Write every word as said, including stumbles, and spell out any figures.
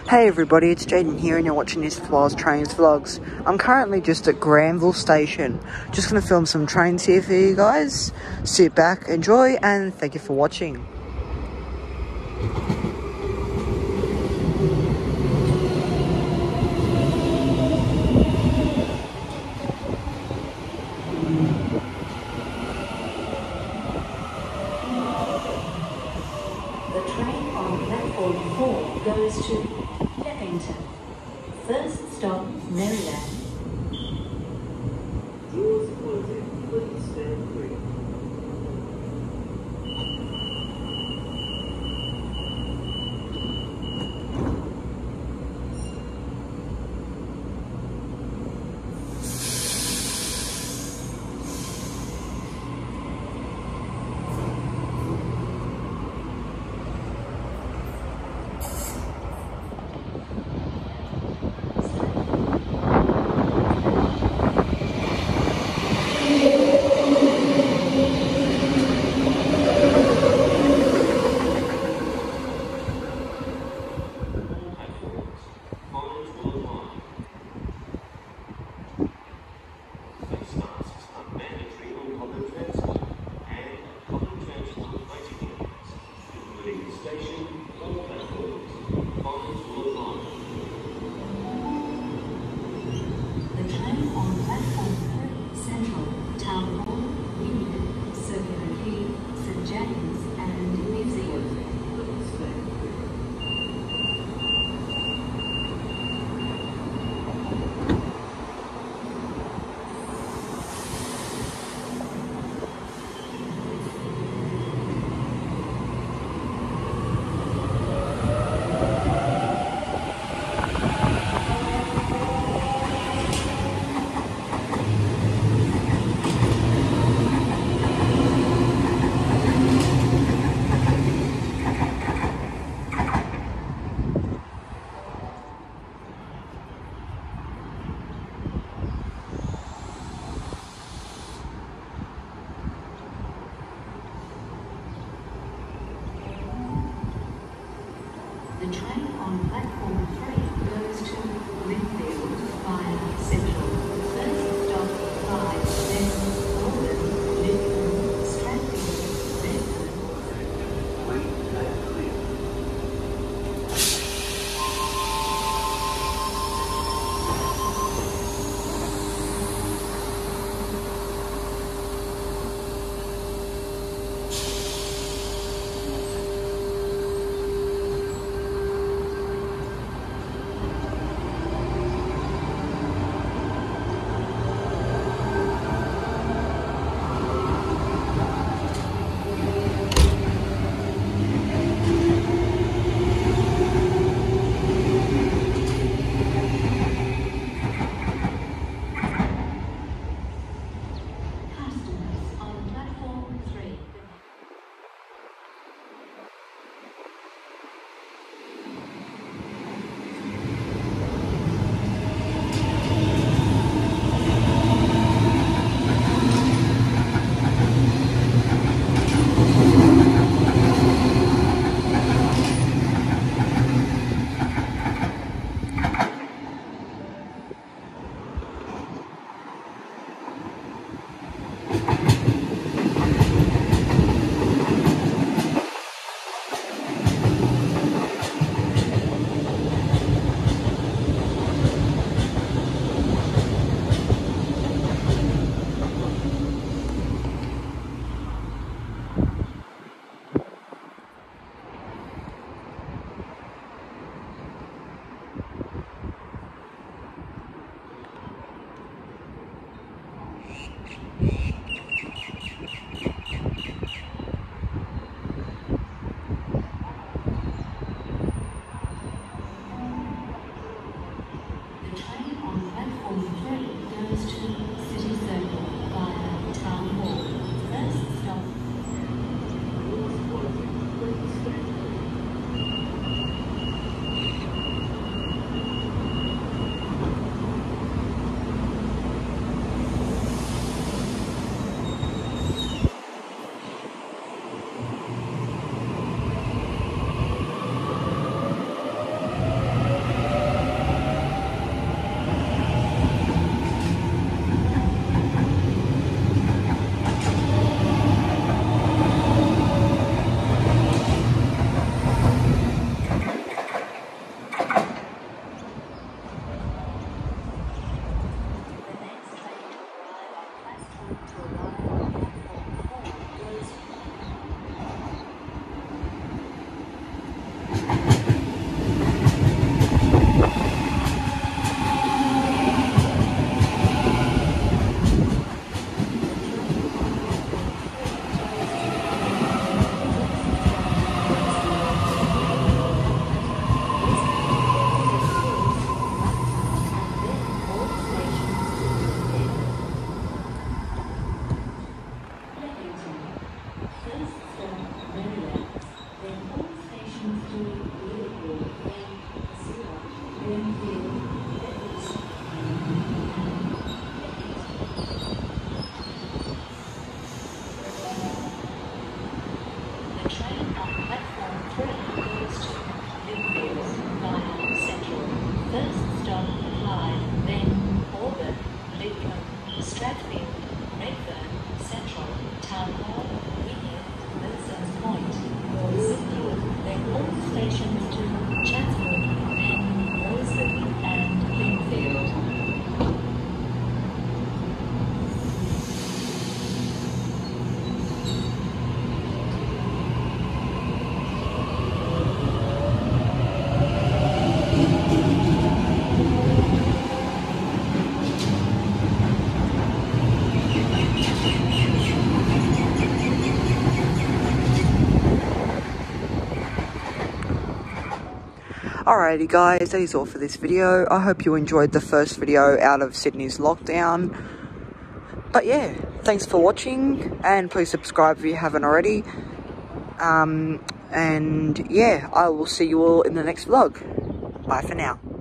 Hey everybody, it's Jaden here and you're watching New South Wales Trains Vlogs. I'm currently just at Granville Station. Just going to film some trains here for you guys. Sit back, enjoy, and thank you for watching. The train on platform four goes to Leppington. First stop, Maryland. Doors closing, please stand clear. The train on platform three goes to Linfield via Central. First stop, five, then Northern, Lincoln, Stratfield, Redfern. Wait and clear. Winfield, Leppington. The train on platform three goes to Winfield via Central. First stop Hyde, then Auburn, Lidcombe, Stratfield, Redfern, Central, Town Hall, Wynyard, Wilson's Point, Rosefield, then all stations to Chatswood, then Roseland and Lingfield. Alrighty guys, that is all for this video. I hope you enjoyed the first video out of Sydney's lockdown. But yeah, thanks for watching, and please subscribe if you haven't already. Um, and yeah, I will see you all in the next vlog. Bye for now.